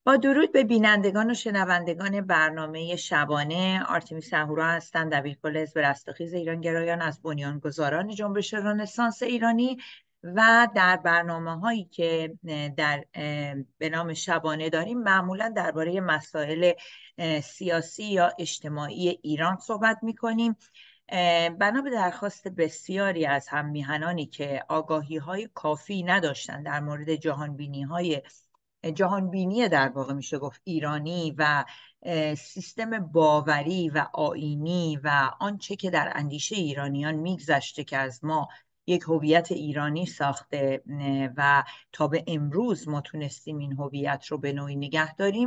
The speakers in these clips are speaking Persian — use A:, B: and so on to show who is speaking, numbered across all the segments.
A: با درود به بینندگان و شنوندگان برنامه شبانه، آرتمیس اهورا هستند، دبیرکل حزب رستاخیز ایرانگرایان از بنیانگذاران جنبش رنسانس ایرانی. و در برنامه هایی که به نام شبانه داریم معمولا درباره مسائل سیاسی یا اجتماعی ایران صحبت می کنیم. بنا به درخواست بسیاری از هم میهنانی که آگاهی های کافی نداشتند در مورد جهانبینی در واقع میشه گفت ایرانی و سیستم باوری و آیینی و آنچه که در اندیشه ایرانیان میگذشته که از ما یک هویت ایرانی ساخته و تا به امروز ما تونستیم این هویت رو به نوعی نگه داریم،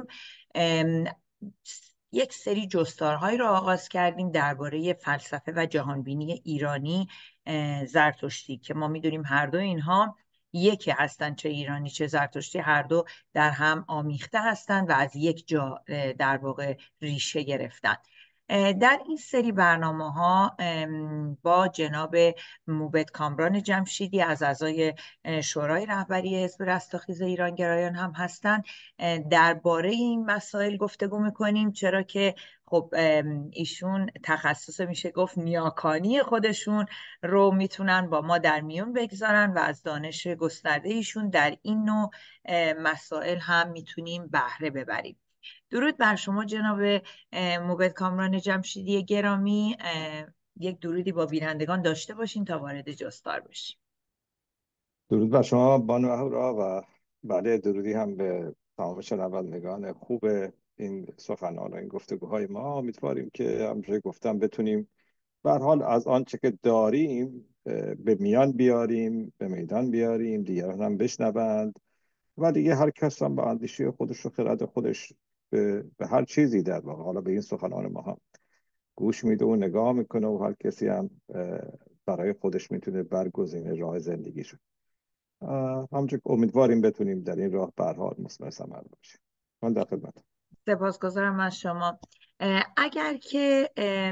A: یک سری جستارهایی را آغاز کردیم درباره فلسفه و جهانبینی ایرانی زرتشتی که ما میدونیم هر دو اینها یکی هستند، چه ایرانی چه زرتشتی هر دو در هم آمیخته هستند و از یک جا در واقع ریشه گرفتن. در این سری برنامه ها با جناب موبد کامران جمشیدی از اعضای شورای رهبری حزب رستاخیز ایرانگرایان هم هستند. درباره این مسائل گفتگو میکنیم، چرا که خب ایشون تخصص میشه گفت نیاکانی خودشون رو میتونن با ما در میون بگذارن و از دانش گسترده ایشون در این نوع مسائل هم میتونیم بهره ببریم. درود بر شما جناب موبد کامران جمشیدی گرامی. یک درودی با بینندگان داشته باشین تا وارد جستار بشیم.
B: درود بر شما بانو اهورا و بله درودی هم به تمام شنوندگان خوب این سخنان و این گفتگوهای ما. امیدواریم که همونجوری گفتم بتونیم به هر حال از آنچه که داریم به میان بیاریم، به میدان بیاریم، دیگران هم بشنوند و دیگه هر کس هم به اندیشه خودش و خرد خودش به هر چیزی در واقع حالا به این سخنان ما هم گوش میده و نگاه میکنه و هر کسی هم برای خودش میتونه برگزینه راه زندگیشو. همچنین امیدواریم بتونیم در این راه به هر حال مثمر ثمر باشیم. من در خدمت.
A: سپاسگزارم از شما. اگر که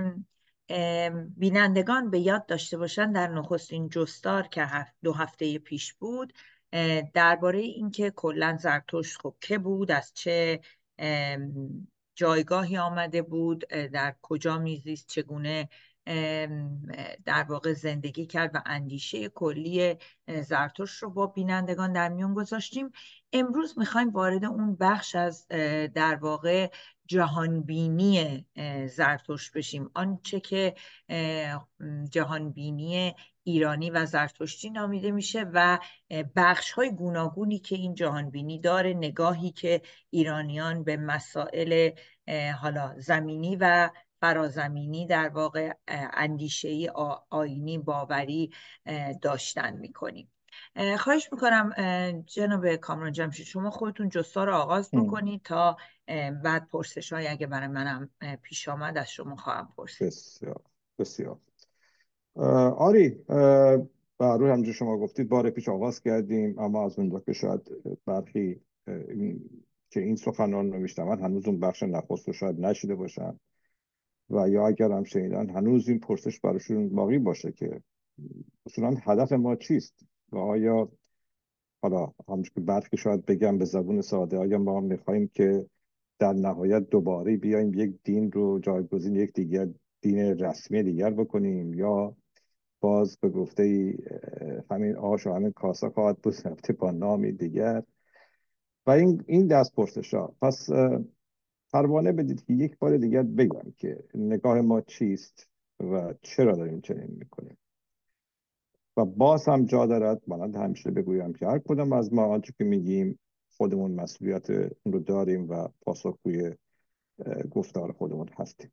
A: بینندگان به یاد داشته باشن، در نخستین جستار که 2 هفته پیش بود درباره اینکه کلا زرتشت خب که بود، از چه جایگاهی آمده بود، در کجا میزیست، چگونه در واقع زندگی کرد و اندیشه کلی زرتشت رو با بینندگان در میون گذاشتیم. امروز میخوایم وارد اون بخش از در واقع جهانبینی زرتشت بشیم، آنچه که جهانبینی ایرانی و زرتشتی نامیده میشه و بخش های گوناگونی که این جهانبینی داره، نگاهی که ایرانیان به مسائل حالا زمینی و فرازمینی در واقع اندیشه‌ای آیینی باوری داشتن میکنیم. خواهش میکنم جناب کامران جمشید شما خودتون جستار رو آغاز بکنید تا بعد پرسش های اگه برای منم پیش آمد از شما خواهم پرسید.
B: بسیار بسیار آری، بر روی همجور شما گفتید بار پیش آغاز کردیم، اما از اون که شاید برخی که این سخنان رو میشنون هنوز اون بخش نخست رو شاید نشیده باشن و یا اگر هم شنیدن هنوز این پرسش براشون باقی باشه که اصولا هدف ما چیست و آیا حالا همونجور که برخی شاید بگم به زبون ساده، آیا ما میخوایم که در نهایت دوباره بیایم یک دین رو جایگزین یک دیگر دین رسمی دیگر بکنیم، یا باز به گفته همین آش و همین کاسه خواهد بود البته با نامی دیگر و این دست پرسش ها. پس پروانه بدید که یک بار دیگر بگم که نگاه ما چیست و چرا داریم چنین میکنیم و باز هم جا دارد مانند همیشه بگویم که هر کدام از ما آنچه که میگیم خودمون مسئولیت اون رو داریم و پاسخگوی گفتار خودمون هستیم.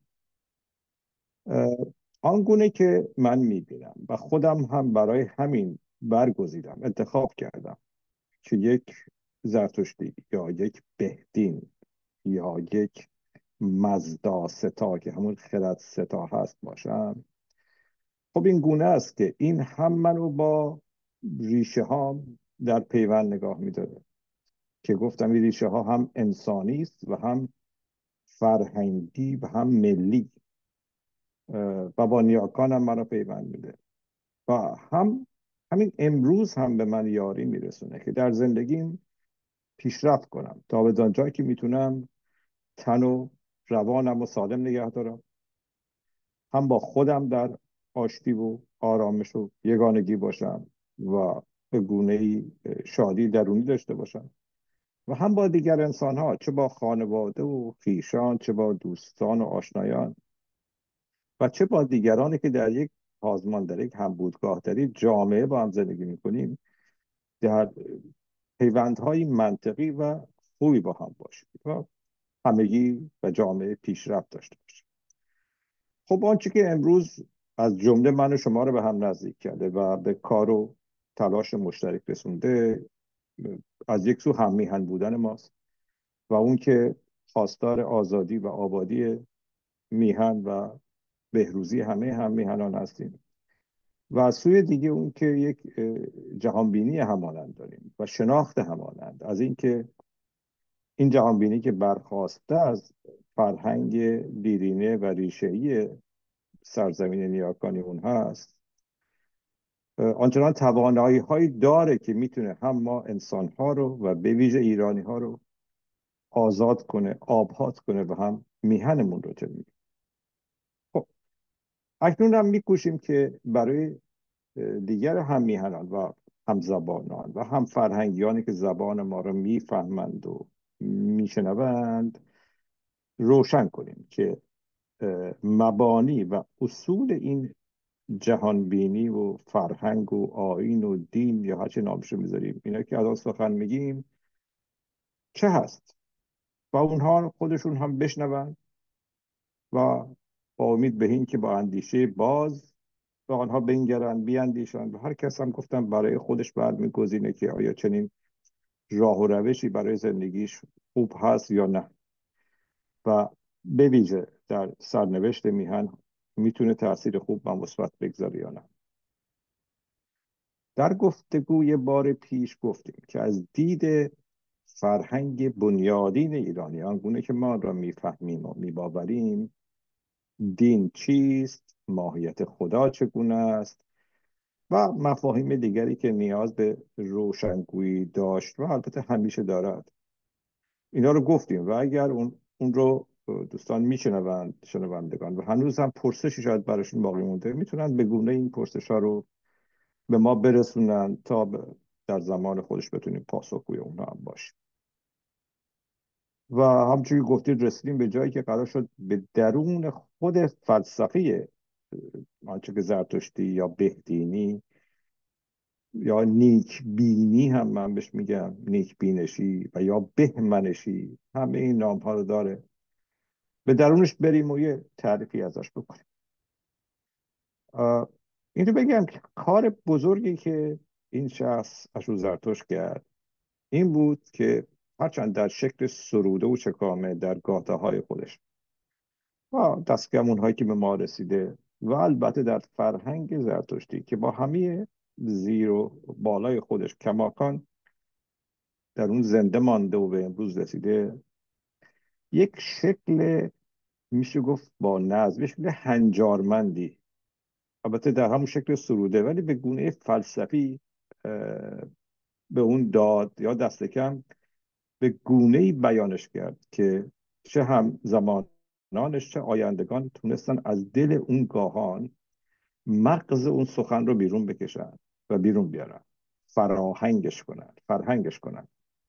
B: آنگونه که من میبینم و خودم هم برای همین برگزیدم، انتخاب کردم که یک زرتشتی یا یک بهدین یا یک مزدا ستا که همون خرد ستا هست باشم. خب این گونه است که این هم منو با ریشه ها در پیوند نگاه میداره که گفتم این ریشه ها هم انسانی است و هم فرهنگی و هم ملی و با نیاکانم منو پیوند میده و همین امروز هم به من یاری میرسونه که در زندگیم پیشرفت کنم تا به جایی که میتونم تن و روانم و سالم نگه دارم، هم با خودم در آشتی و آرامش و یگانگی باشم و به گونه‌ای شادی درونی داشته باشم، و هم با دیگر انسان ها، چه با خانواده و خویشان، چه با دوستان و آشنایان، و چه با دیگرانی که در یک سازمان، در یک همبودگاه، در یک جامعه با هم زندگی میکنیم، در پیوندهای منطقی و خوبی با هم باشیم و همگی و جامعه پیشرفت داشته باشیم. خب آنچه که امروز از جمله من و شما رو به هم نزدیک کرده و به کار و تلاش مشترک رسونده، از یک سو هم میهن بودن ماست و اون که خواستار آزادی و آبادی میهن و بهروزی همه هم میهنان هستیم، و از سوی دیگه اون که یک جهانبینی همانند داریم و شناخت همانند از اینکه این جهانبینی که برخواسته از فرهنگ دیرینه و ریشه‌ای سرزمین نیاکانی اون هست، آنچنان توانایی هایی داره که میتونه هم ما انسان ها رو و به ویژه ایرانی ها رو آزاد کنه، آباد کنه و هم میهنمون رو جلو. خب اکنون هم میکوشیم که برای دیگر هم میهنان و هم زبانان و هم فرهنگیانی که زبان ما رو میفهمند و میشنوند روشن کنیم که مبانی و اصول این جهانبینی و فرهنگ و آیین و دین یا هرچه نامشو میذاریم، اینا که از سخن میگیم چه هست، و اونها خودشون هم بشنوند و با امید به این که با اندیشه باز به آنها بنگرند، بیاندیشند و هر کس هم گفتم برای خودش برمیگزینه که آیا چنین راه و روشی برای زندگیش خوب هست یا نه، و به ویژه در سرنوشت میهن میتونه تأثیر خوب و مثبت بگذاره یا نه. در گفتگوی بار پیش گفتیم که از دید فرهنگ بنیادین ایرانیان، گونه که ما را میفهمیم و میباوریم، دین چیست، ماهیت خدا چگونه است و مفاهیم دیگری که نیاز به روشنگویی داشت و البته همیشه دارد، اینا رو گفتیم. و اگر اون رو دوستان میشنوند، شنوندگان، و هنوز هم پرسشی شاید براشون باقی مونده، میتونن به گونه این پرسش ها رو به ما برسونن تا در زمان خودش بتونیم پاسخگوی اونها هم باشیم. و همچنین گفتید رسیدیم به جایی که قرار شد به درون خود فلسفه آنچه که زرتشتی یا بهدینی یا نیک بینی هم من بهش میگم، نیک بینشی و یا بهمنشی، همه این نام ها رو داره، به درونش بریم و یه تعریفی ازش بکنیم. این رو بگم که کار بزرگی که این شخص اشو زرتشت کرد این بود که هرچند در شکل سروده و چکامه در گاته های خودش و دستگمون هایی که به ما رسیده و البته در فرهنگ زرتشتی که با همه زیر و بالای خودش کماکان در اون زنده مانده و به امروز رسیده، یک شکل میشه گفت با نظم، یک شکل هنجارمندی، البته در همون شکل سروده ولی به گونه فلسفی به اون داد، یا دست کم به گونه‌ای بیانش کرد که چه هم زمانانش چه آیندگان تونستن از دل اون گاهان مغز اون سخن رو بیرون بکشن و بیرون بیارن، فراهنگش کنن، فرهنگش کنن.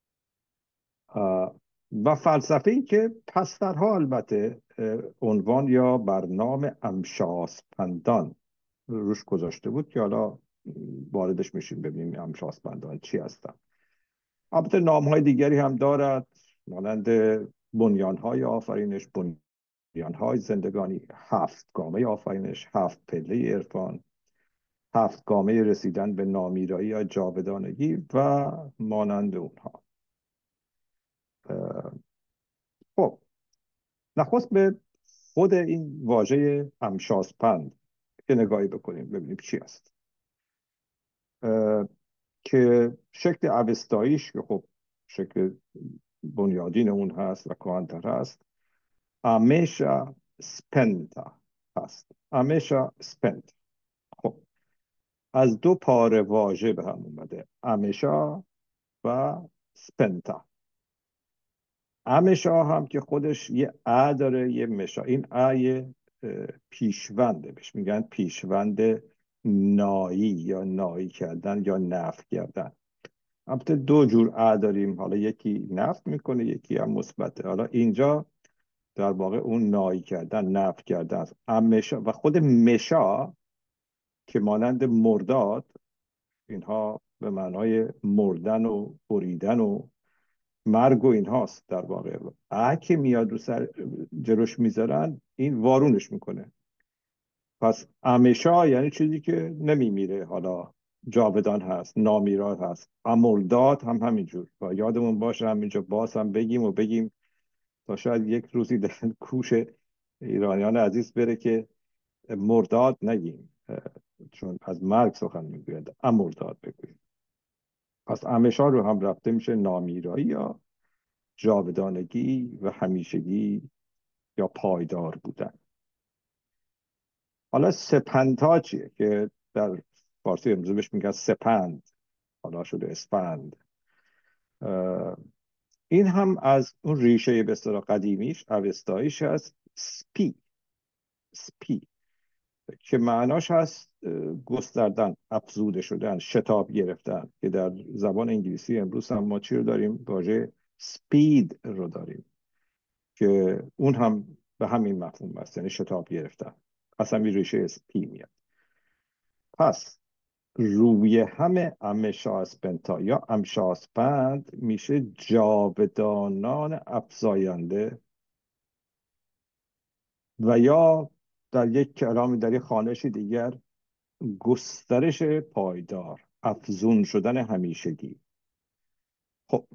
B: و فلسفه‌ای که پسترها البته عنوان یا برنامه امشاسپندان روش گذاشته بود که حالا واردش میشیم ببینیم امشاسپندان چی هستن. البته نام‌های دیگری هم دارد، مانند بنیان‌های آفرینش، بنیان‌های زندگانی، هفت گامه آفرینش، هفت پله عرفان، هفت گامه رسیدن به نامیرایی یا جاودانگی و مانند اونها. خب نخست به خود این واژه امشاسپند که نگاهی بکنیم ببینیم چی است، که شکل اوستاییش که خب شکل بنیادین اون هست و کهن‌تر هست، امیشا سپنتا هست. امیشا سپنت، خب از دو پاره واژه به هم اومده، امیشا و سپنتا. امشا هم که خودش یه ا داره یه مشا. این ا یه پیشونده، بهش میگن پیشوند نایی یا نایی کردن یا نفی کردن. البته دو جور ا داریم، حالا یکی نفی میکنه یکی هم مثبته. حالا اینجا در واقع اون نایی کردن نفی کردن است. امشا و خود مشا که مانند مرداد، اینها به معنای مردن و بریدن و مرگ و اینهاست. در واقع که میاد رو سر جلوش میذارن، این وارونش میکنه. پس امشا یعنی چیزی که نمیمیره، حالا جاودان هست، نامیراد هست. امرداد هم همینجور. و یادمون باشه همینجا باز هم بگیم تا شاید یک روزی در کوش ایرانیان عزیز بره که مرداد نگیم، چون از مرگ سخن میگوید، امرداد بگویم. پس امشا رو هم رفته میشه نامیرایی یا جاودانگی و همیشگی یا پایدار بودن. حالا سپندها چیه که در فارسی امروزه بهش میگن سپند، حالا شده اسفند. این هم از اون ریشه به اصطلاح قدیمیش اوستاییش هست، سپی که معناش هست گستردن، افزوده شدن، شتاب گرفتن، که در زبان انگلیسی امروز هم ما چی رو داریم؟ واژه سپید رو داریم که اون هم به همین مفهوم است، یعنی شتاب گرفتن. اصلا ریشه اسپی میاد. پس روی همه امشاسپنتا یا امشاسپند میشه جاودانان افزاینده، و یا در یک کلام، در یک خوانش دیگر، گسترش پایدار، افزون شدن همیشگی. خب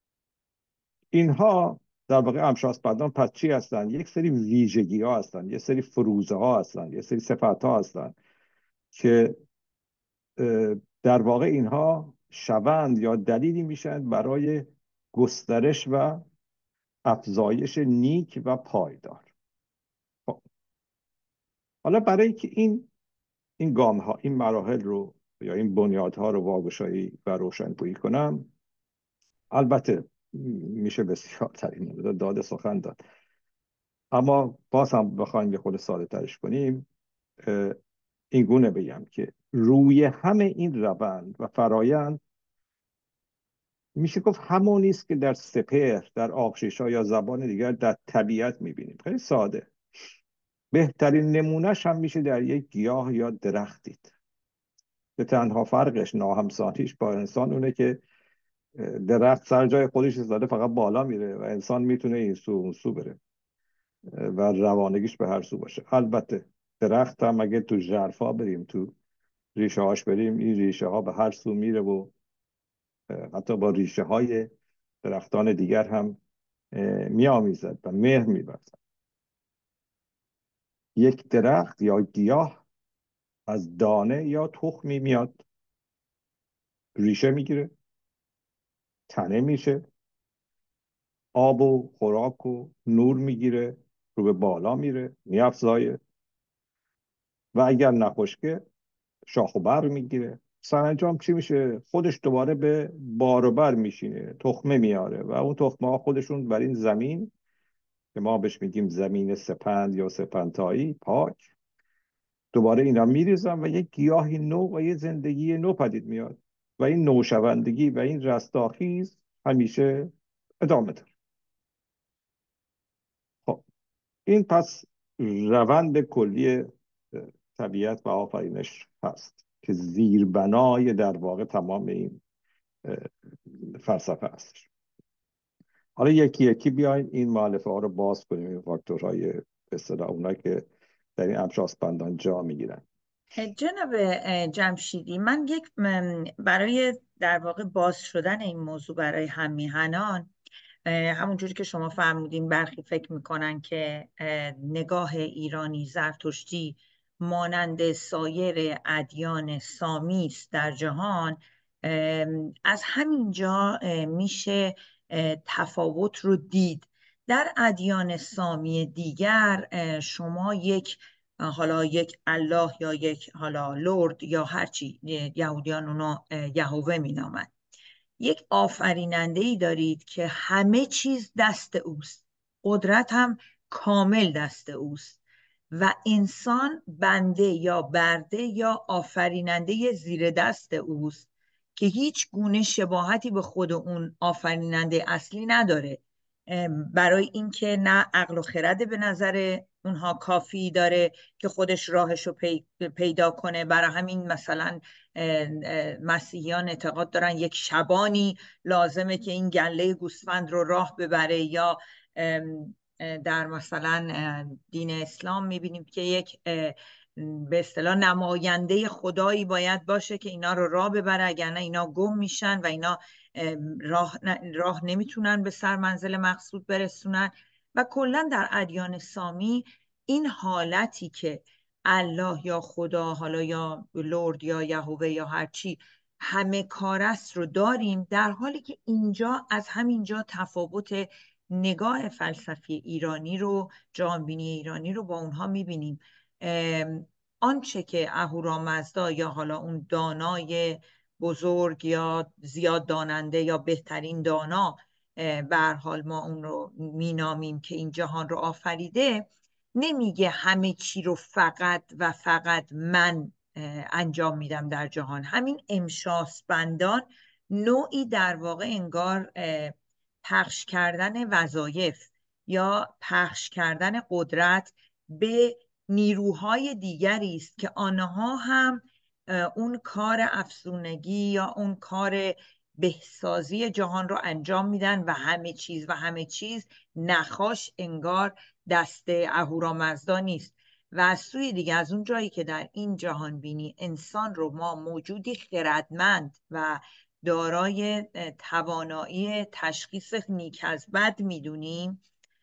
B: اینها در واقع امشاسپندان پس چی هستن؟ یک سری ویژگی ها هستن، یک سری فروزه ها هستن، یک سری صفت ها هستن که در واقع اینها شوند یا دلیلی میشن برای گسترش و افزایش نیک و پایدار. خب حالا برای که این گام ها، این مراحل رو یا این بنیادها رو واگشایی و روشنگویی کنم، البته میشه بسیار ترین داده سخن داد، اما باز هم بخوایم یه خود ساده ترش کنیم، این گونه بگم که روی همه این روند و فرایند میشه گفت همونی است که در سپهر، در آغشیش‌ها یا زبان دیگر در طبیعت میبینیم. خیلی ساده. بهترین نمونهش هم میشه در یک گیاه یا درخت دید که تنها فرقش، ناهمسانیش با انسان اونه که درخت سر جای خودش ایستاده، فقط بالا میره و انسان میتونه این سو اون سو بره و روانگیش به هر سو باشه. البته درخت هم اگه تو ژرفا بریم، تو ریشه هاش بریم، این ریشه ها به هر سو میره و حتی با ریشه های درختان دیگر هم میآمیزد و مهر می‌ورزد. یک درخت یا گیاه از دانه یا تخمی میاد، ریشه میگیره، تنه میشه، آب و خوراک و نور میگیره، رو به بالا میره، میافزایه، و اگر نخشکه شاخ و بر میگیره. سرانجام چی میشه؟ خودش دوباره به بار و بر میشینه، تخمه میاره و اون تخمه ها خودشون بر این زمین که ما بهش میگیم زمین سپند یا سپندتایی پاک، دوباره اینا میریزن و یک گیاهی نو و یه زندگی نو پدید میاد و این نوشوندگی و این رستاخیز همیشه ادامه داره. خب این پس روند کلی طبیعت و آفرینش هست که زیربنای در واقع تمام این فلسفه هستش. حالا یکی یکی بیاین این مؤلفه ها رو باز کنیم، این فاکتورهای به اصطلاح اونایی که در این امشاسپندان جا میگیرن.
A: جناب جمشیدی، من برای در واقع باز شدن این موضوع برای هم میهنان، همونجوری که شما فرمودین، برخی فکر میکنن که نگاه ایرانی زرتشتی مانند سایر ادیان سامی است در جهان. از همینجا میشه تفاوت رو دید. در ادیان سامی دیگر شما حالا یک الله یا یک حالا لرد یا هرچی یهودیان اونو یهوه مینامند، یک آفریننده ای دارید که همه چیز دست اوست، قدرت هم کامل دست اوست و انسان بنده یا برده یا آفریننده زیر دست اوست که هیچ گونه شباهتی به خود اون آفریننده اصلی نداره. برای اینکه نه عقل و خرد به نظر اونها کافی داره که خودش راهش رو پیدا کنه. برای همین مثلا مسیحیان اعتقاد دارن یک شبانی لازمه که این گله گوسفند رو راه ببره، یا در مثلا دین اسلام میبینیم که یک به اصطلاح نماینده خدایی باید باشه که اینا رو راه ببره، اگر نه اینا گم میشن و اینا راه نمیتونن به سر منزل مقصود برسونن. و کلا در ادیان سامی این حالتی که الله یا خدا، حالا یا لرد یا یهوه یا هرچی، همه کارست رو داریم، در حالی که اینجا از همینجا تفاوت نگاه فلسفی ایرانی رو، جهانبینی ایرانی رو با اونها میبینیم. آنچه که اهورامزدا یا حالا اون دانای بزرگ یا زیاد داننده یا بهترین دانا به هر حال ما اون رو مینامیم که این جهان رو آفریده، نمیگه همه چی رو فقط و فقط من انجام میدم در جهان. همین امشاسپندان نوعی در واقع انگار پخش کردن وظایف یا پخش کردن قدرت به نیروهای دیگری است که آنها هم اون کار افسونگی یا اون کار بهسازی جهان رو انجام میدن و همه چیز نخاش انگار دست اهورامزدا نیست. و از سوی دیگه، از اون جایی که در این جهان بینی انسان رو ما موجودی خردمند و دارای توانایی تشخیص نیک از بد میدونیم،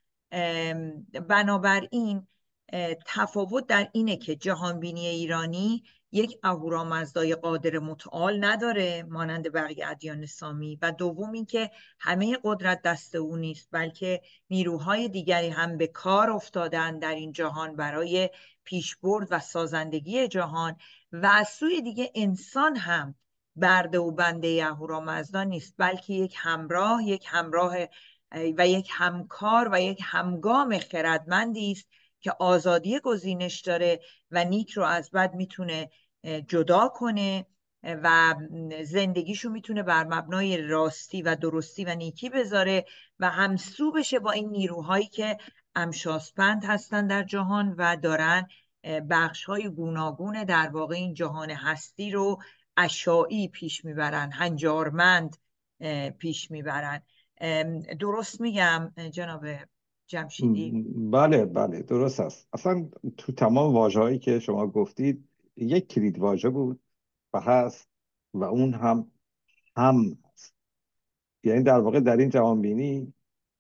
A: بنابراین تفاوت در اینه که جهانبینی ایرانی یک اهورامزدای قادر متعال نداره مانند بقیه ادیان سامی، و دوم این که همه قدرت دست او نیست، بلکه نیروهای دیگری هم به کار افتادن در این جهان برای پیشبرد و سازندگی جهان. و از سوی دیگه انسان هم برده و بنده اهورامزدا نیست، بلکه یک همراه و یک همکار و یک همگام خردمندی است که آزادی گزینش داره و نیک رو از بد میتونه جدا کنه و زندگیشو میتونه بر مبنای راستی و درستی و نیکی بذاره و همسو بشه با این نیروهایی که امشاسپند هستن در جهان و دارن بخش‌های گوناگون در واقع این جهان هستی رو اشاعی پیش میبرن، هنجارمند پیش میبرن. درست میگم جناب جمشیدی؟
B: بله بله درست است. اصلا تو تمام واژه‌هایی که شما گفتید یک کلید واژه بود و هست، و اون هم هست. یعنی در واقع در این جهانبینی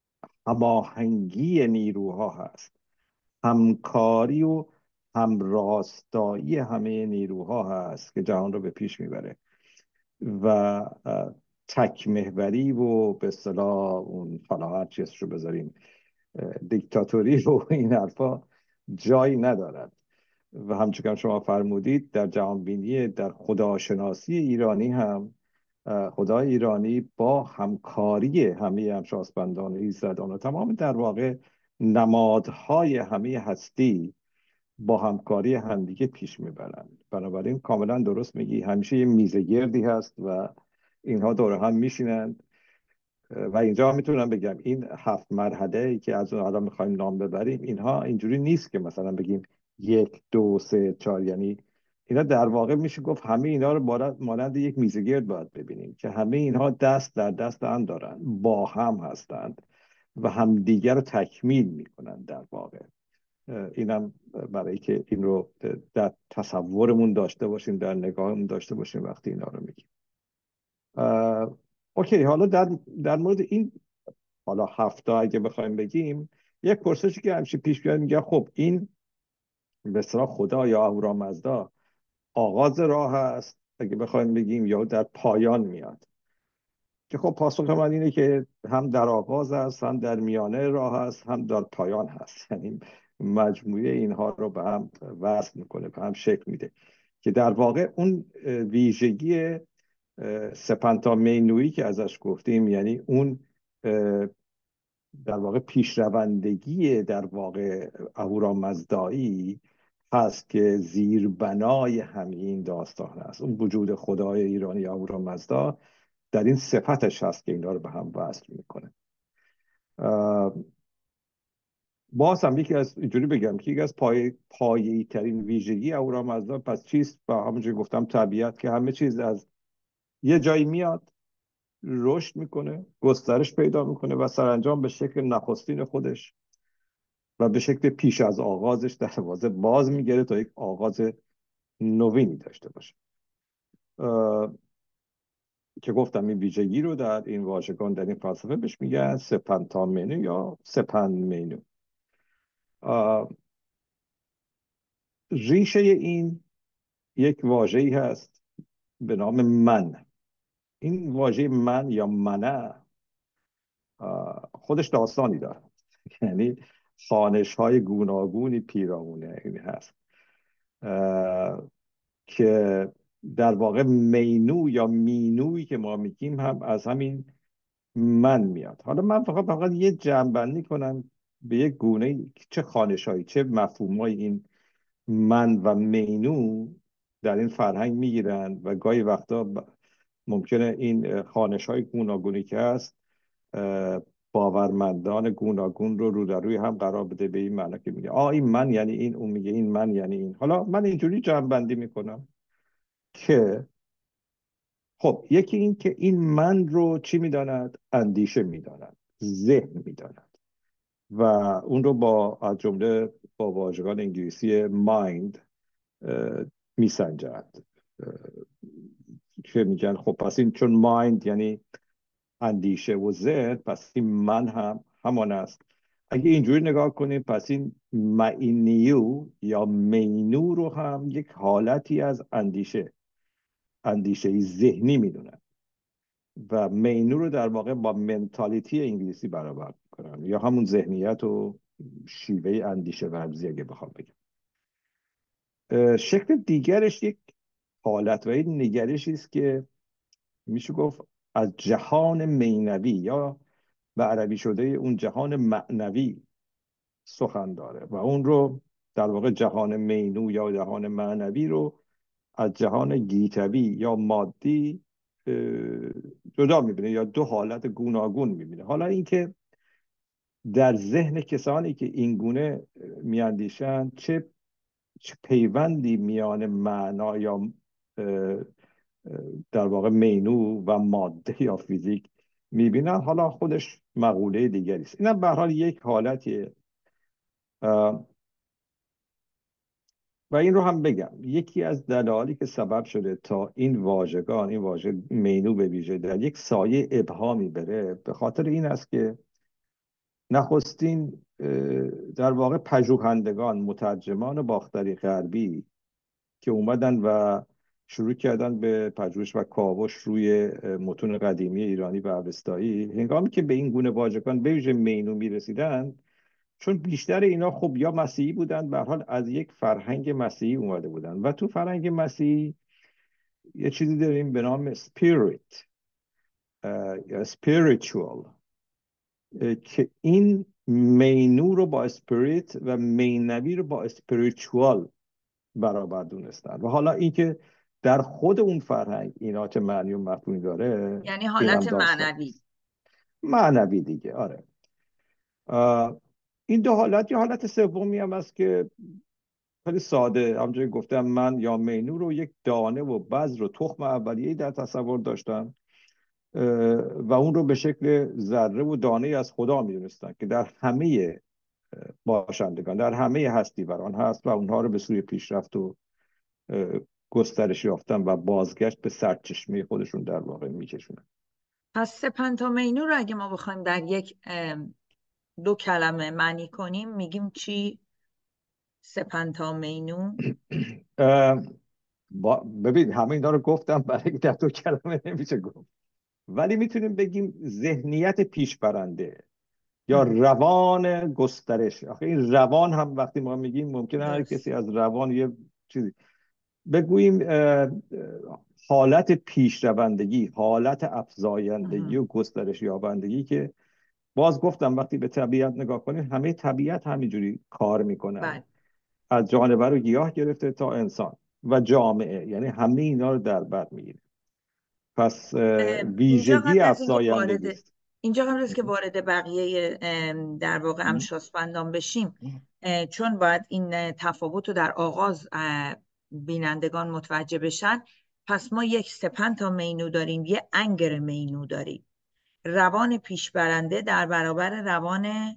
B: هماهنگی نیروها هست، همکاری و همراستایی همه نیروها هست که جهان رو به پیش میبره و تک محوری و به اصطلاح اون حالا هر چیز رو بذاریم دیکتاتوری و این حرفا جایی ندارد. و همچنان شما فرمودید در جهانبینی، در خداشناسی ایرانی هم خدای ایرانی با همکاری همه همشاسپندان، ایزدان و تمام در واقع نمادهای همه هستی با همکاری همدیگه پیش میبرند. بنابراین کاملا درست میگی، همیشه یه میزه گردی هست و اینها دور هم میشینند. و اینجا میتونم بگم این 7 مرحله ای که از اون الان میخوایم نام ببریم، اینها اینجوری نیست که مثلا بگیم 1 2 3 4. یعنی اینا در واقع میشه گفت همه اینا رو مانند یک میزه گرد باید ببینیم که همه اینها دست در دست هم دارن، با هم هستند و همدیگر رو تکمیل میکنن در واقع. اینم برای که این رو در تصورمون داشته باشیم، در نگاهمون داشته باشیم وقتی اینا رو میگیم. اوکی، حالا در مورد این حالا 7 اگه بخوایم بگیم، یک پرسشی که همیشه پیش میاد میگه خب این به اصطلاح خدا یا اهورامزدا آغاز راه است اگه بخوایم بگیم، یا در پایان میاد؟ که خب پاسخ من اینه که هم در آغاز است، هم در میانه راه است، هم در پایان هست. یعنی مجموعه اینها رو به هم وصل میکنه، به هم شکل میده که در واقع اون ویژگی سپنتا که ازش گفتیم، یعنی اون در واقع پیشروندگی در واقع اهورامزدایی هست که زیربنای همین داستان است. اون وجود خدای ایرانی اهورامزدا در این صفتش هست که اینا رو به هم وصل میکنه. باز هم یکی از اینجوری بگم که یکی از پایه‌ای ترین ویژگی اهورامزدا پس چیست؟ و همونجوری گفتم طبیعت، که همه چیز از یه جایی میاد، رشد میکنه، گسترش پیدا میکنه و سرانجام به شکل نخستین خودش و به شکل پیش از آغازش دروازه باز میگیره تا یک آغاز نوینی داشته باشه. که گفتم این ویژگی رو در این واژگان، در این فلسفه بهش میگن سپنتامینو یا سپنمینو. ریشه این یک واژه‌ای هست به نام من. این واژه من یا منه خودش داستانی داره. یعنی خوانش های گوناگونی پیرامونه این هست که در واقع مینو یا مینویی که ما میگیم هم از همین من میاد. حالا من فقط یه جمع‌بندی کنم به یک گونه چه خوانش هایی، چه مفهوم های این من و مینو در این فرهنگ میگیرن و گاهی وقتا ممکنه این خوانش های گوناگونی که هست باورمندان گوناگون رو در روی هم قرار بده، به این معنی که میگه این من یعنی این، اون میگه این من یعنی این. حالا من اینجوری جمع بندی میکنم که خب یکی این که این من رو چی میداند؟ اندیشه میداند، ذهن میداند و اون رو با از جمله با واژگان انگلیسی mind میسنجند که میگن خب پس این چون mind یعنی اندیشه و ذهن، پس این من هم همان است. اگه اینجوری نگاه کنیم پس این معنیو یا مینو رو هم یک حالتی از اندیشه ذهنی میدونن و مینو رو در واقع با منتالیتی انگلیسی برابر میکنن یا همون ذهنیت و شیوه اندیشه ورزی اگه بخوام بگم. شکل دیگرش یک حالت و یک نگرشی است که میشه گفت از جهان معنوی یا به عربی شده اون جهان معنوی سخن داره و اون رو در واقع جهان مینو یا جهان معنوی رو از جهان گیتوی یا مادی جدا میبینه یا دو حالت گوناگون میبینه. حالا اینکه در ذهن کسانی که این گونه میاندیشن چه پیوندی میان معنا یا در واقع مینو و ماده یا فیزیک میبینن، حالا خودش مقوله دیگری است. اینم به هر حال یک حالتیه و این رو هم بگم یکی از دلایلی که سبب شده تا این واژگان، این واژه مینو به ویژه در یک سایه ابهامی بره، به خاطر این است که نخستین در واقع پژوهندگان، مترجمان باختری غربی که اومدن و شروع کردن به پژوهش و کاوش روی متون قدیمی ایرانی و اوستایی، هنگامی که به این گونه واژگان به ویژه مینو میرسیدن، چون بیشتر اینا خب یا مسیحی بودن، به هر حال از یک فرهنگ مسیحی اومده بودن و تو فرهنگ مسیحی یه چیزی داریم به نام spirit یا spiritual که این مینو رو با اسپریت و مینوی رو با اسپریچوال برابر دونستن و حالا اینکه در خود اون فرهنگ اینا چه معنی و مفهومی داره،
A: یعنی
B: اینم
A: حالت
B: داستان
A: معنوی.
B: معنوی دیگه. آره این دو حالت، یا حالت سومی هم هست که خیلی ساده همونجوری گفتم من یا مینو رو یک دانه و بذر و تخم اولیه‌ای در تصور داشتن و اون رو به شکل ذره و دانه از خدا میدونستن که در همه باشندگان، در همه هستیوران هست و اونها رو به سوی پیشرفت و گسترش یافتن و بازگشت به سرچشمه خودشون در واقع میکشونن.
A: پس سپنتامینو رو اگه ما بخوایم در یک دو کلمه معنی کنیم میگیم چی؟ سپنتامینو
B: ببین همه اینا رو گفتم برای در دو کلمه نمیشه گفت، ولی میتونیم بگیم ذهنیت پیشبرنده یا روان گسترش. آخه این روان هم وقتی ما میگیم ممکنه هر
A: درست.
B: کسی از روان یه چیزی بگوییم. حالت پیشروندگی، حالت افزایندگی و گسترش یابندگی که باز گفتم وقتی به طبیعت نگاه کنیم همه طبیعت همینجوری کار میکنن،
A: بله.
B: از جانور و گیاه گرفته تا انسان و جامعه، یعنی همه اینا رو در بر میگیره. پس
A: اینجا
B: ویژگی
A: قبل از اینکه
B: افزایندگی است.
A: وارد بقیه در واقع امشاسپندان بشیم، چون باید این تفاوت رو در آغاز بینندگان متوجه بشن، پس ما یک سپنتا مینو داریم، یه انگر مینو داریم. روان پیشبرنده در برابر روان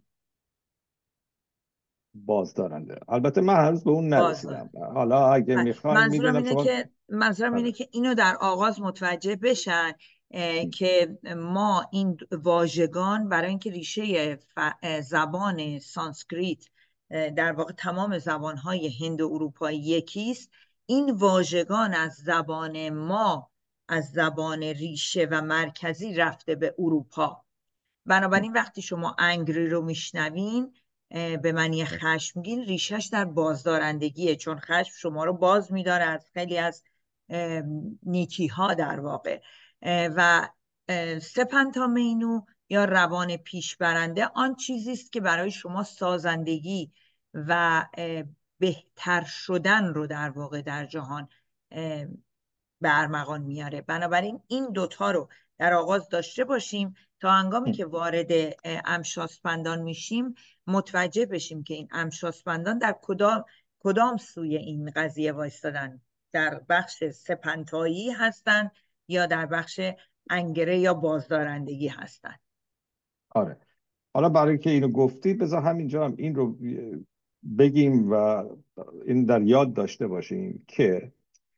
B: بازدارنده. البته من هنوز به اون نرسیدم،
A: بازدارنده.
B: حالا اگه میخواین
A: منظورم
B: میدونم
A: اینه
B: شما.
A: که
B: آره.
A: اینو در آغاز متوجه بشن که ما این واژگان برای اینکه ریشه زبان سانسکریت در واقع تمام زبانهای هند و اروپایی یکیست، این واژگان از زبان ما، از زبان ریشه و مرکزی رفته به اروپا. بنابراین وقتی شما انگری رو میشنوین به معنی خشمگین، ریشش در بازدارندگیه، چون خشم شما رو باز میداره از خیلی از نیکی ها در واقع. و سپنتامینو یا روان پیشبرنده آن چیزی است که برای شما سازندگی و بهتر شدن رو در واقع در جهان به ارمغان میاره. بنابراین این دوتا رو در آغاز داشته باشیم تا هنگامی که وارد امشاسپندان میشیم متوجه بشیم که این امشاسپندان در کدام سوی این قضیه وایستادن، در بخش سپنتایی هستن یا در بخش انگره یا بازدارندگی هستن.
B: آره. حالا برای که اینو گفتی بذار همینجا هم این رو بگیم و این در یاد داشته باشیم که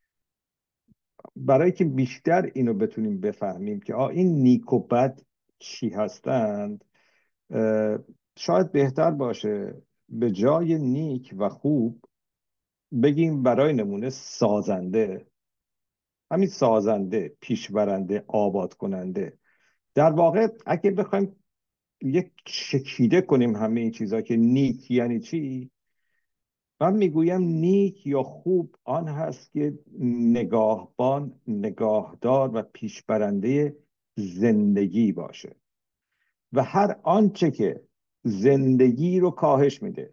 B: برای که بیشتر اینو بتونیم بفهمیم که این نیک و بد چی هستند، شاید بهتر باشه به جای نیک و خوب بگیم برای نمونه سازنده. همین سازنده، پیشبرنده، آباد کننده. در واقع اگه بخوایم یک چکیده کنیم همه این چیزها که نیک یعنی چی، من میگویم نیک یا خوب آن هست که نگاهبان، نگاهدار و پیشبرنده زندگی باشه و هر آنچه که زندگی رو کاهش میده،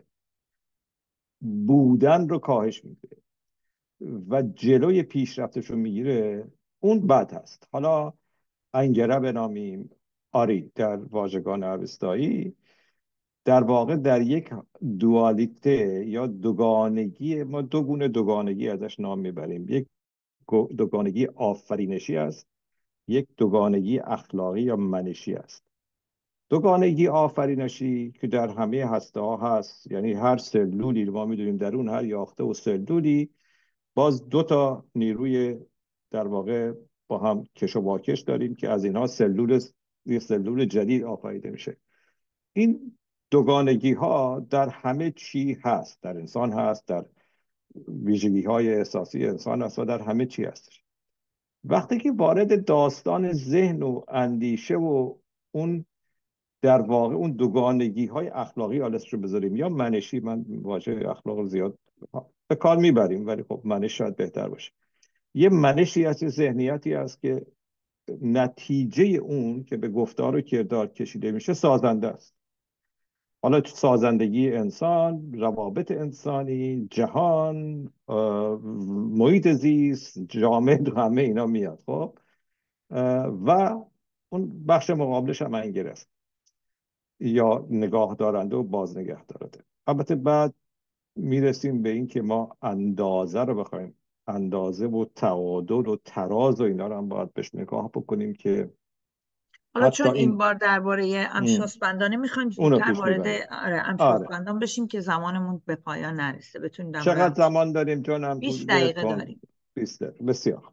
B: بودن رو کاهش میده و جلوی پیشرفتش رو میگیره، اون بد هست. حالا انگره بنامیم، آری در واژگان اوستایی، در واقع در یک دوالیته یا دوگانگی، ما دو گونه دوگانگی ازش نام میبریم. یک دوگانگی آفرینشی است، یک دوگانگی اخلاقی یا منشی است. دوگانگی آفرینشی که در همه هسته ها هست، یعنی هر سلولی ما میدونیم درون هر یافته و سلولی باز دو تا نیروی در واقع با هم کش و واکش داریم که از اینها یه سلول جدید آفریده میشه. این دوگانگی ها در همه چی هست، در انسان هست، در ویژگی های احساسی انسان هست و در همه چی هستش. وقتی که وارد داستان ذهن و اندیشه و اون در واقع اون دوگانگی های اخلاقی آلس رو بذاریم یا منشی، من واژه اخلاق زیاد به کار میبریم ولی خب منش شاید بهتر باشه. یه منشی هست، ذهنیتی هست که نتیجه اون که به گفتار و کردار کشیده میشه سازنده است. حالا سازندگی انسان، روابط انسانی، جهان، محیط زیست، جامعه، همه اینا میاد. خب و اون بخش مقابلش هم انگیر است یا نگاه دارنده و باز نگه دارنده. البته بعد میرسیم به این که ما اندازه رو بخوایم، اندازه و تعادل و تراز و اینا رو هم باید بهش نگاه بکنیم که
A: حالا
B: حتی
A: چون این
B: این
A: بار درباره امشاسپندانه میخوایم
B: اونو
A: زودتر
B: پیش
A: وارد
B: ببریم. آره.
A: امشاسپندان بشیم که زمانمون به پایان نرسه، بتونیم در مورد
B: چقدر زمان داریم جانم؟
A: 20
B: حدود
A: دقیقه داریم.
B: 20 دقیقه. بسیار.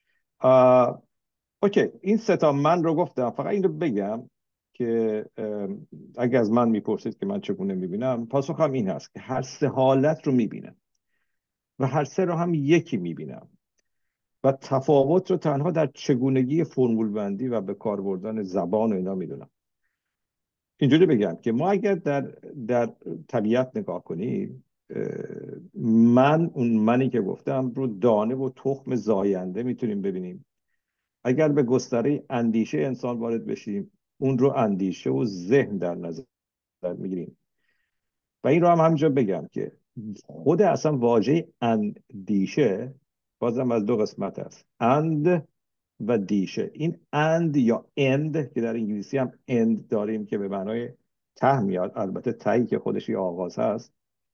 B: اوکی، این سه تا من رو گفتم. فقط این رو بگم که اگه از من میپرسید که من چگونه میبینم، پاسخم این هست که هر سه حالت رو میبینم و هر سه رو هم یکی میبینم و تفاوت رو تنها در چگونگی فرمول بندی و به کار بردن زبان و اینا میدونم. اینجوری بگم که ما اگر در طبیعت نگاه کنیم، اون منی که گفتم رو دانه و تخم زاینده میتونیم ببینیم. اگر به گستره اندیشه انسان وارد بشیم، اون رو اندیشه و ذهن در نظر میگیریم. و این رو هم همینجا بگم که خود اصلا واژه اندیشه بازم از دو قسمت است، اند و دیشه. این اند یا اند که در انگلیسی هم اند داریم که به معنای ته میاد، البته تهی که خودش یه آغاز هست،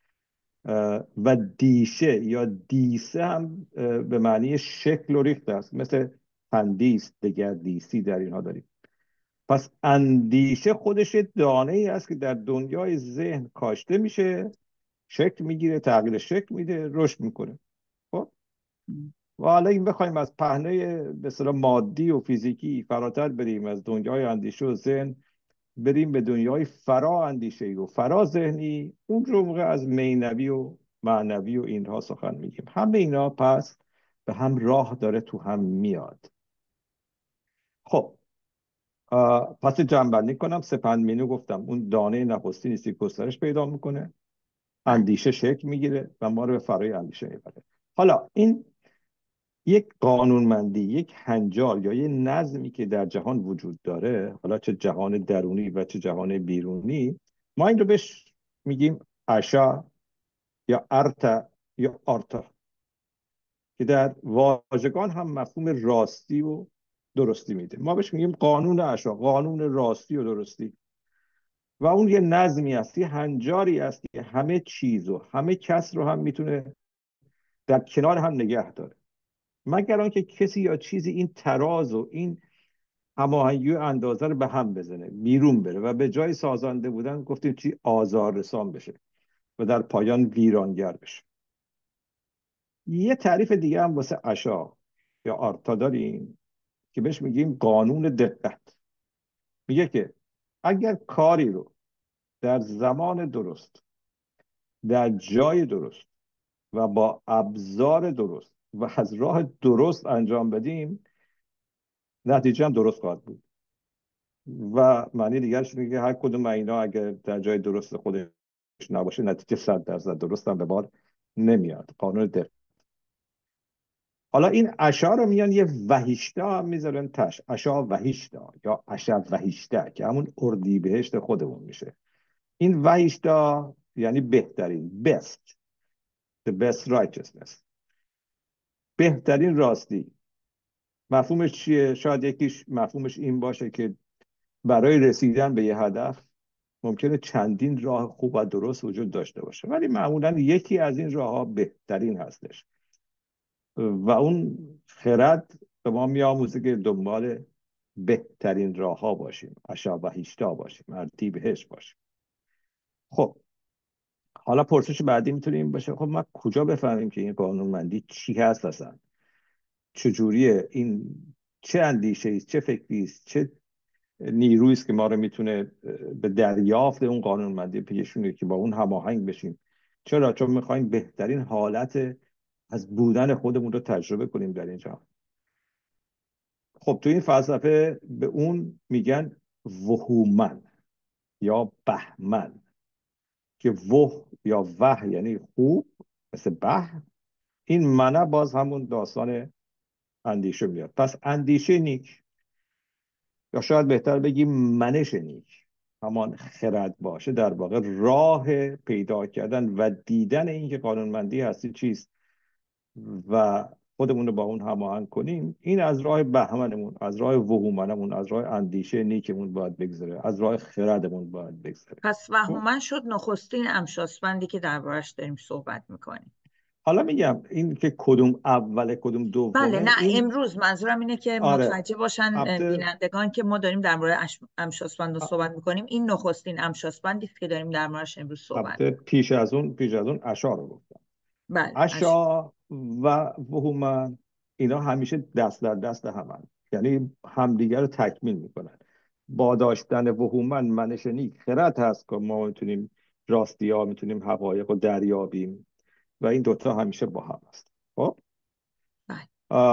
B: و دیشه یا دیسه هم به معنی شکل و ریخت است، مثل تندیس، دگردیسی در اینها داریم. پس اندیشه خودش دانه ای است که در دنیای ذهن کاشته میشه، شکل میگیره، تغییر شکل میده، رشد میکنه. خب و حالا این بخوایم از پهنه به اصطلاح مادی و فیزیکی فراتر بریم، از دنیای اندیشه و ذهن بریم به دنیای فرا اندیشه‌ای و فرا ذهنی، اون رو موقع از معنوی و معنوی و اینها سخن میگیم. همه اینا پس به هم راه داره، تو هم میاد. خب پس جمع کنم، سپند مینو گفتم اون دانه نخستی نیستی، گسترش پیدا میکنه، اندیشه شکل میگیره و ما رو به فرای اندیشه میبره. حالا این یک قانونمندی، یک هنجار یا یک نظمی که در جهان وجود داره، حالا چه جهان درونی و چه جهان بیرونی، ما این رو بهش میگیم اشا یا ارتا یا آرتا، که در واژگان هم مفهوم راستی و درستی میده. ما بهش میگیم قانون اشا، قانون راستی و درستی. و اون یه نظمی است، یه هنجاری است که همه چیز و همه کس رو هم میتونه در کنار هم نگه داره، مگر آنکه کسی یا چیزی این تراز و این هماهنگی و اندازه رو به هم بزنه، بیرون بره و به جای سازنده بودن گفتیم چی آزار رسان بشه و در پایان ویرانگر بشه. یه تعریف دیگه هم واسه اشا یا آرتا داریم که بهش میگیم قانون دقت. میگه که اگر کاری رو در زمان درست، در جای درست و با ابزار درست و از راه درست انجام بدیم، نتیجه هم درست خواهد بود. و معنی دیگرش میگه هر کدوم اینا اگر در جای درست خودش نباشه، نتیجه 100% درست هم به بار نمیاد. قانون دقت. حالا این اشعار رو میان یه وحیشته هم میذارن تش، اشعار وحیشته یا اشعار وحیشته که همون اردیبهشت خودمون میشه. این وحیشته یعنی بهترین، best، the best righteousness، بهترین راستی. مفهومش چیه؟ شاید یکیش مفهومش این باشه که برای رسیدن به یه هدف ممکنه چندین راه خوب و درست وجود داشته باشه، ولی معمولا یکی از این راه ها بهترین هستش و اون خرد به ما میآموزه که دنبال بهترین راه ها باشیم، اشا و هیشتا باشیم، بهش باشیم. خب حالا پرسش بعدی میتونه این باشه، خب ما کجا بفهمیم که این قانونمندی چی هست اصلا؟ چجوریه این؟ چه اندیشه است، چه فکری است، چه نیرویی است که ما رو میتونه به دریافت اون قانونمندی پیشونه که با اون هماهنگ بشیم؟ چرا؟ چون میخوایم بهترین حالت از بودن خودمون رو تجربه کنیم در اینجا. خب تو این فلسفه به اون میگن وهومن یا بهمن، که وح یا وح یعنی خوب مثل بحر، این منه باز همون داستان اندیشه میاد. پس اندیشه نیک، یا شاید بهتر بگیم منش نیک، همان خرد باشه، در واقع راه پیدا کردن و دیدن این که قانونمندی هستی چیست و خودمون رو با اون هماهنگ کنیم. این از راه بهمنمون، از راه وهومنمون، از راه اندیشه نیکمون باید بگذره، از راه خردمون باید بگذره.
A: پس وهومن شد نخستین امشاسپندی که دربارش داریم صحبت میکنیم.
B: حالا میگم این که کدوم اوله کدوم
A: بله،
B: دومه،
A: نه
B: این
A: امروز منظورم اینه که
B: آره
A: متوجه باشن
B: البته
A: بینندگان که ما داریم در مورد امشاسپند صحبت میکنیم. این نخستین امشاسپندی که داریم در موردش امروز صحبت
B: البته
A: میکنیم.
B: پیش از اون اشعار رو گفتم.
A: بله
B: اشا و وهومن اینا همیشه دست در دست همن، یعنی همدیگر رو تکمیل میکنن. با داشتن وهومن منش نیک خرد هست که ما میتونیم راستی ها، میتونیم حقایق رو دریابیم و این دوتا همیشه با هم هست. خب
A: بله.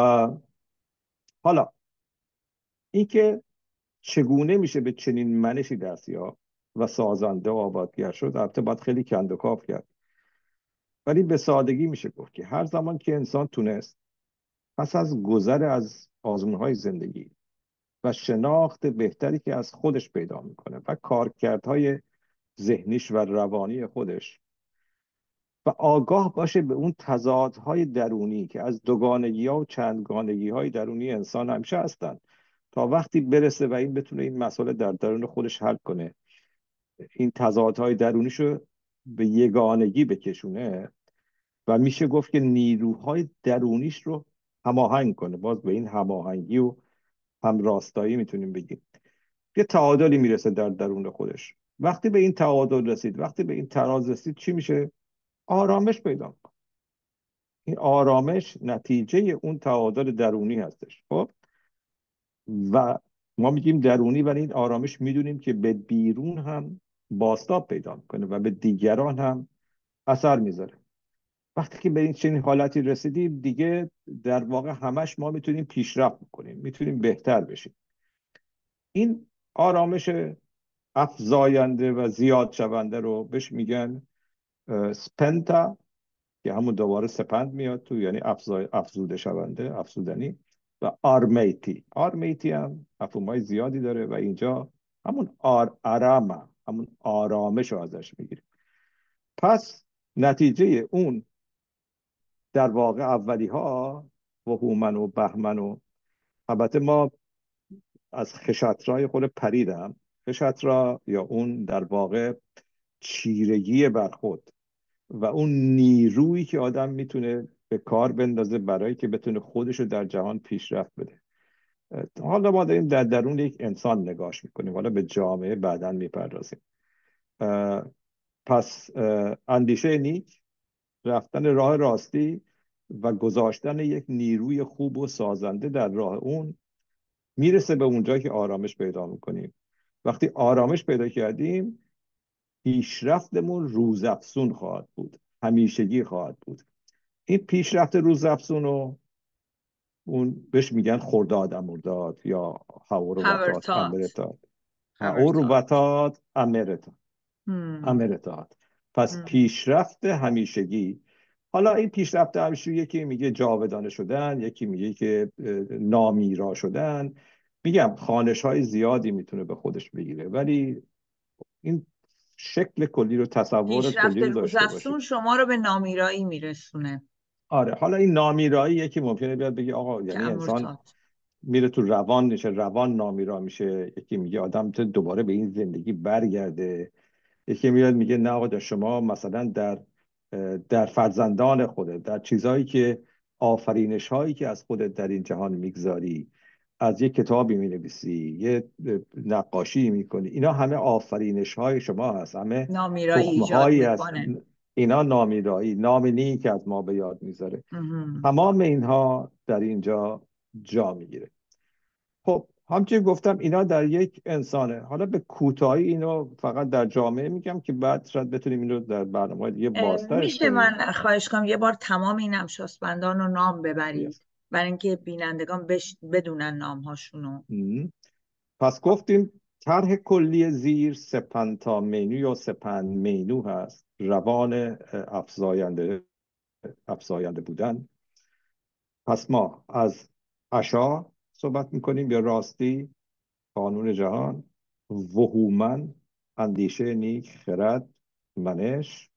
B: حالا اینکه چگونه میشه به چنین منشی دست یافت و سازنده و آبادگر شد، البته باید خیلی کند و کاف کرد. ولی به سادگی میشه گفت که هر زمان که انسان تونست پس از گذر از آزمونهای زندگی و شناخت بهتری که از خودش پیدا میکنه و کارکردهای ذهنیش و روانی خودش و آگاه باشه به اون تضادهای درونی که از دوگانگی ها و چندگانگی های درونی انسان همیشه هستن، تا وقتی برسه و این بتونه این مسئله در درون خودش حل کنه، این تضادهای درونیشو به یگانگی بکشونه و میشه گفت که نیروهای درونیش رو هماهنگ کنه. باز به این هماهنگی و همراستایی میتونیم بگیم یه تعادلی میرسه در درون خودش. وقتی به این تعادل رسید، وقتی به این تراز رسید، چی میشه؟ آرامش پیدا میکنه. این آرامش نتیجه اون تعادل درونی هستش. خب و ما میگیم درونی، ولی این آرامش میدونیم که به بیرون هم بازتاب پیدا میکنه و به دیگران هم اثر میذاره. وقتی که به این چنین حالتی رسیدیم دیگه در واقع همش ما میتونیم پیشرفت کنیم، میتونیم بهتر بشیم. این آرامش افزاینده و زیاد شونده رو بهش میگن سپنتا، که همون دوباره سپند میاد تو، یعنی افزوده شونده، افزودنی. و آرمیتی، آرمیتی هم مفهومای زیادی داره و اینجا همون آراما، همون آرامش رو ازش میگیریم. پس نتیجه اون در واقع اولی ها و هومن و بهمن و البته ما از خشترای خود پریدم، خشترا یا اون در واقع چیرگی بر خود و اون نیرویی که آدم میتونه به کار بندازه برای که بتونه خودشو در جهان پیشرفت بده. حالا ما داریم در درون یک انسان نگاش میکنیم، حالا به جامعه بعداً میپردازیم. پس اندیشه نیک، رفتن راه راستی و گذاشتن یک نیروی خوب و سازنده در راه اون میرسه به اونجا که آرامش پیدا میکنیم. وقتی آرامش پیدا کردیم پیشرفتمون روزافزون خواهد بود، همیشگی خواهد بود. این پیشرفت روزافزون رو اون بهش میگن خرداد امرداد یا هوروبتات
A: هاورتات
B: امرتات،
A: هاورتات
B: هوروبتات امرتات
A: هم.
B: امرتات. پس
A: هم.
B: پیشرفت همیشگی. حالا این پیشرفت همیشگی یکی میگه جاودانه شدن، یکی میگه که نامیرا شدن. میگم خانش های زیادی میتونه به خودش بگیره، ولی این شکل کلی رو، تصور
A: پیشرفت
B: کلی رو داشته
A: روزافزون
B: باشید.
A: شما رو به نامیرایی میرسونه
B: آره، حالا این نامیرایی یکی ممکنه بیاد بگه آقا
A: که
B: یعنی انسان
A: امورتات.
B: میره تو روان میشه، روان نامیرا میشه. یکی میگه آدم تو دوباره به این زندگی برگرده. یکی میاد میگه نه آقا شما مثلا در فرزندان خودت، در چیزهایی که آفرینش هایی که از خودت در این جهان میگذاری، از یک کتابی مینویسی، یه نقاشی میکنی، اینا همه آفرینش های شما هست، همه
A: نامیرایی
B: تخمه
A: ایجاد
B: هایی هست.
A: میکنه.
B: اینا نامیرایی، نام نیک از ما به یاد میذاره.
A: مهم.
B: تمام اینها در اینجا جا میگیره. خب همچنین گفتم اینا در یک انسانه. حالا به کوتاهی اینو فقط در جامعه میگم که بعد شاید بتونیم اینو در برنامه دیگه بازترش
A: میشه
B: کنیم.
A: من خواهش کنم یه بار تمام این نقش‌آفرینان رو نام
B: Yes.
A: ببرید برای اینکه بینندگان بدونن نام هاشونو.
B: مم. پس گفتیم طرح کلی زیر سپنتا مینو یا سپن مینو هست: روان افزاینده بودن. پس ما از عشا صحبت میکنیم یا راستی، قانون جهان. وهومن، اندیشه نیک، خرد، منش.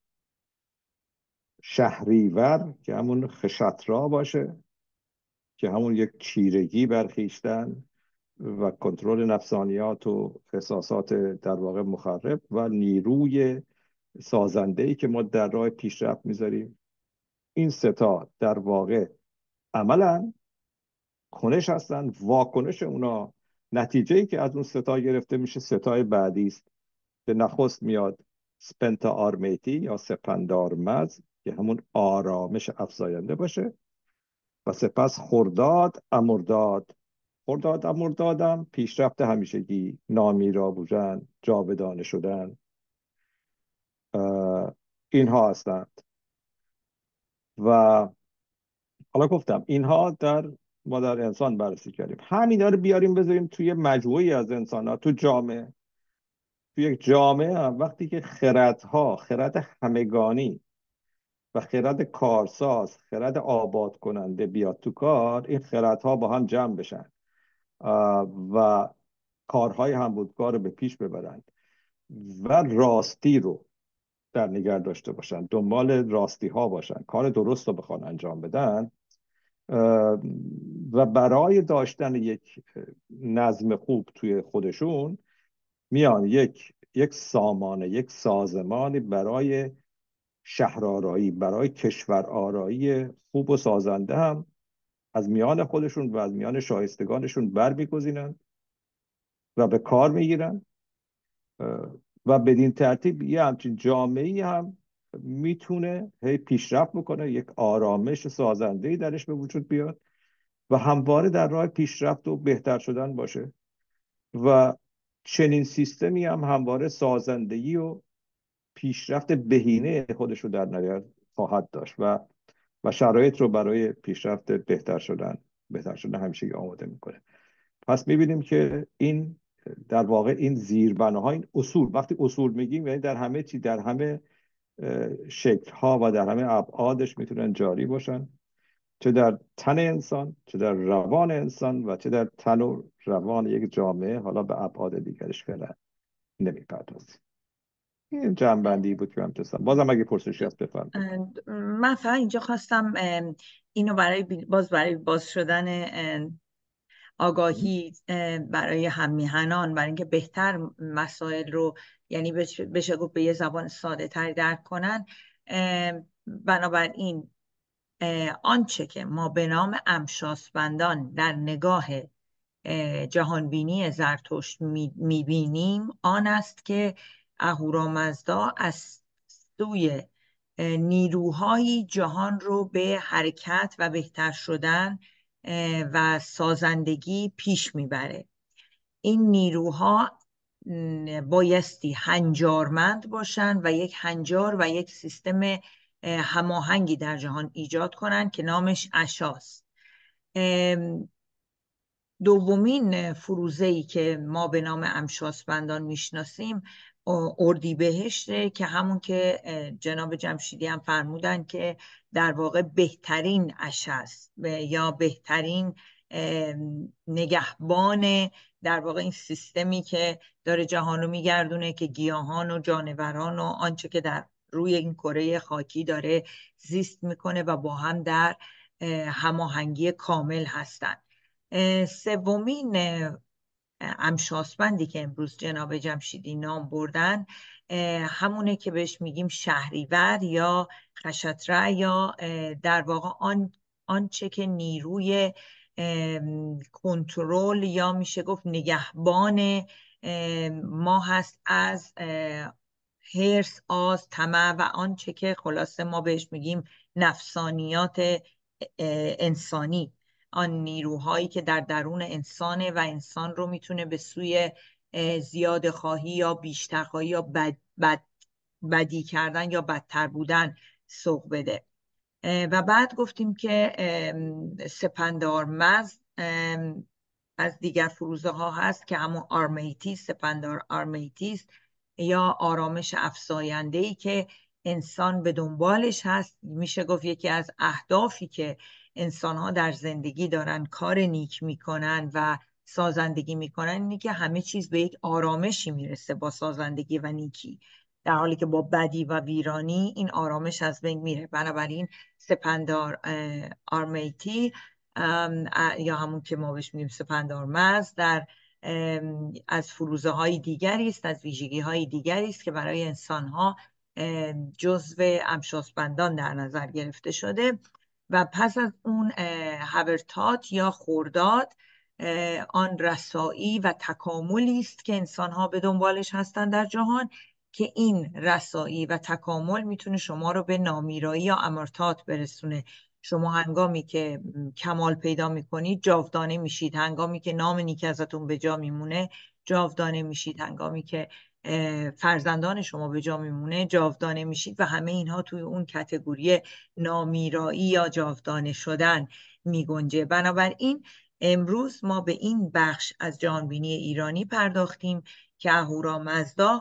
B: شهریور که همون خشترا باشه، که همون یک چیرگی برخیشتن و کنترل نفسانیات و احساسات در واقع مخرب و نیروی سازنده‌ای که ما در راه پیشرفت میذاریم. این ستا در واقع عملا کنش هستن. واکنش اونا، نتیجه‌ای که از اون ستا گرفته میشه، ستای بعدی است که نخست میاد سپنتا آرمیتی یا سپندارمز که همون آرامش افزاینده باشه، و سپس خرداد امرداد. خرداد امردادم پیشرفت همیشگی، نامیرا بودن، جاودانه شدن، اینها هستند. و حالا گفتم اینها ما در انسان بررسی کردیم. همینا رو بیاریم بذاریم توی مجموعی از انسان ها، تو جامعه. تو یک جامعه هم وقتی که خرد همگانی و خرد کارساز، خرد آباد کننده بیاد تو کار، این خردها با هم جمع بشن و کارهای همبودکار رو به پیش ببرند و راستی رو در نظر داشته باشن، دنبال راستی ها باشن، کار درست رو بخوان انجام بدن و برای داشتن یک نظم خوب توی خودشون میان یک سامانه، یک سازمانی برای شهرآرایی، برای کشور آرایی خوب و سازنده هم از میان خودشون و از میان شایستگانشون برمیگزینن و به کار میگیرن و بدین ترتیب یه همچین جامعه‌ای هم میتونه هی پیشرفت بکنه، یک آرامش سازنده‌ای درش به وجود بیاد و همواره در راه پیشرفت و بهتر شدن باشه و چنین سیستمی هم همواره سازندگی و پیشرفت بهینه خودش رو در نظر خواهد داشت و شرایط رو برای پیشرفت بهتر شدن همیشه آماده میکنه. پس میبینیم که این در واقع این زیربناها، این اصول، وقتی اصول میگیم یعنی در همه چی، در همه شکل‌ها و در همه ابعادش میتونن جاری باشن، چه در تن انسان، چه در روان انسان و چه در تن و روان یک جامعه. حالا به ابعاد دیگرش فعلا نمیپردازیم. این جمع‌بندی بود که من داشتم. بازم اگه پرسشی هست بفرمایید.
A: من فقط اینجا خواستم اینو برای باز شدن آگاهی برای هم میهنان، برای اینکه بهتر مسائل رو، یعنی بشه گفت به یه زبان ساده تر درک کنن. بنابراین آنچه که ما به نام امشاسپندان در نگاه جهانبینی زرتشت میبینیم آن است که اهورامزدا از سوی نیروهایی جهان رو به حرکت و بهتر شدن و سازندگی پیش میبره. این نیروها بایستی هنجارمند باشن و یک هنجار و یک سیستم هماهنگی در جهان ایجاد کنن که نامش اشاست. دومین فروزه‌ای که ما به نام امشاسپندان میشناسیم اردیبهشته، که همون که جناب جمشیدی هم فرمودن که در واقع بهترین عشه است یا بهترین نگهبان در واقع این سیستمی که داره جهان رو میگردونه، که گیاهان و جانوران و آنچه که در روی این کره خاکی داره زیست میکنه و با هم در هماهنگی کامل هستن. سومین امشاسپندی که امروز جناب جمشیدی نام بردن همونه که بهش میگیم شهریور یا خشتره، یا در واقع آنچه که نیروی کنترل یا میشه گفت نگهبان ما هست از حرص، آز، طمع و آنچه که خلاصه ما بهش میگیم نفسانیات انسانی، آن نیروهایی که در درون انسانه و انسان رو میتونه به سوی زیاده خواهی یا بیشتر خواهی یا بدی کردن یا بدتر بودن سوق بده. و بعد گفتیم که سپندارمزد از دیگر فروزه ها هست که همون آرمیتیس، سپندار آرمیتیس یا آرامش افزاینده‌ای که انسان به دنبالش هست. میشه گفت یکی از اهدافی که انسان ها در زندگی دارن کار نیک میکنن و سازندگی میکنن اینه که همه چیز به یک آرامشی میرسه با سازندگی و نیکی، در حالی که با بدی و ویرانی این آرامش از بین میره. بنابراین سپندار آرمیتی یا همون که ما بهش میگیم سپندارمزد در از فروزه های دیگری است، از ویژگی های دیگری است که برای انسان ها جزو امشاسپندان در نظر گرفته شده. و پس از اون هورتات یا خرداد، آن رسایی و تکاملی است که انسان ها به دنبالش هستند در جهان، که این رسایی و تکامل میتونه شما رو به نامیرایی یا امرتات برسونه. شما هنگامی که کمال پیدا میکنید جاودانه میشید، هنگامی که نام نیک ازتون به جا میمونه جاودانه میشید، هنگامی که فرزندان شما به جا میمونه جاودانه میشید و همه اینها توی اون کتگوری نامیرایی یا جاودانه شدن میگنجه. بنابراین امروز ما به این بخش از جهانبینی ایرانی پرداختیم که اهورامزدا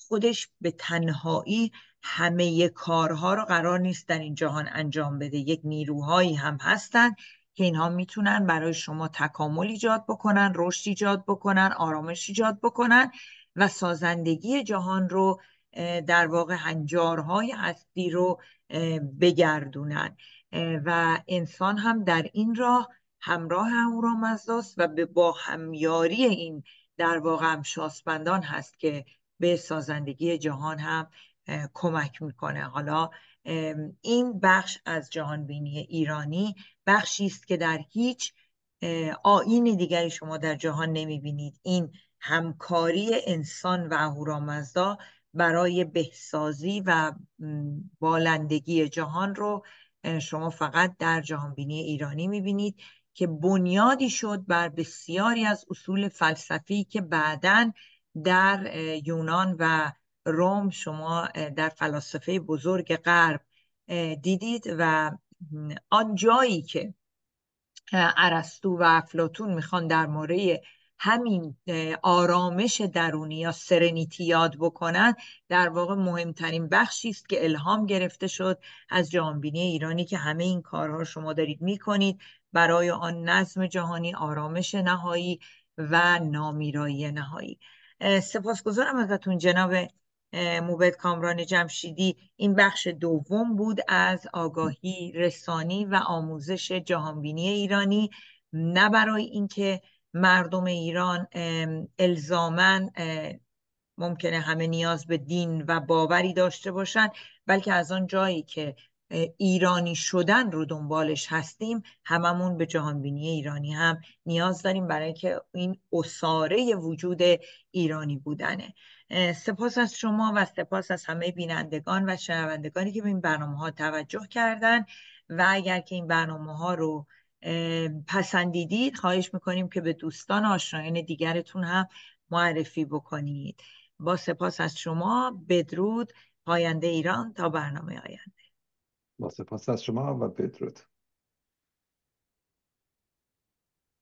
A: خودش به تنهایی همه کارها رو قرار نیست در این جهان انجام بده. یک نیروهایی هم هستن که اینها میتونن برای شما تکامل ایجاد بکنن، رشد ایجاد بکنن، آرامش ایجاد بکنن و سازندگی جهان رو در واقع هنجارهای هستی رو بگردونن. و انسان هم در این راه همراه اهورامزداست و با همیاری این در واقع همشاسپندان هست که به سازندگی جهان هم کمک میکنه. حالا این بخش از جهانبینی ایرانی بخشی است که در هیچ آیین دیگری شما در جهان نمیبینید. این همکاری انسان و اهورامزدا برای بهسازی و بالندگی جهان رو شما فقط در جهانبینی ایرانی میبینید که بنیادی شد بر بسیاری از اصول فلسفی که بعداً در یونان و روم شما در فلاسفه بزرگ غرب دیدید و آن جایی که ارسطو و افلاطون میخوان در مورد همین آرامش درونی یا سرنیتی یاد بکنن، در واقع مهمترین بخشی است که الهام گرفته شد از جهانبینی ایرانی که همه این کارها شما دارید میکنید برای آن نظم جهانی، آرامش نهایی و نامیرایی نهایی. سپاسگزارم ازتون جناب موبد کامران جمشیدی. این بخش دوم بود از آگاهی رسانی و آموزش جهانبینی ایرانی، نه برای اینکه مردم ایران الزاماً ممکنه همه نیاز به دین و باوری داشته باشن، بلکه از آن جایی که ایرانی شدن رو دنبالش هستیم، هممون به جهانبینی ایرانی هم نیاز داریم برای که این اساره وجود ایرانی بودنه. سپاس از شما و سپاس از همه بینندگان و شنوندگانی که به این برنامه ها توجه کردن و اگر که این برنامه ها رو پسندیدید خواهش میکنیم که به دوستان آشنایان دیگرتون هم معرفی بکنید. با سپاس از شما، بدرود. پاینده ایران تا برنامه آینده.
B: با سپاس از شما و بدرود.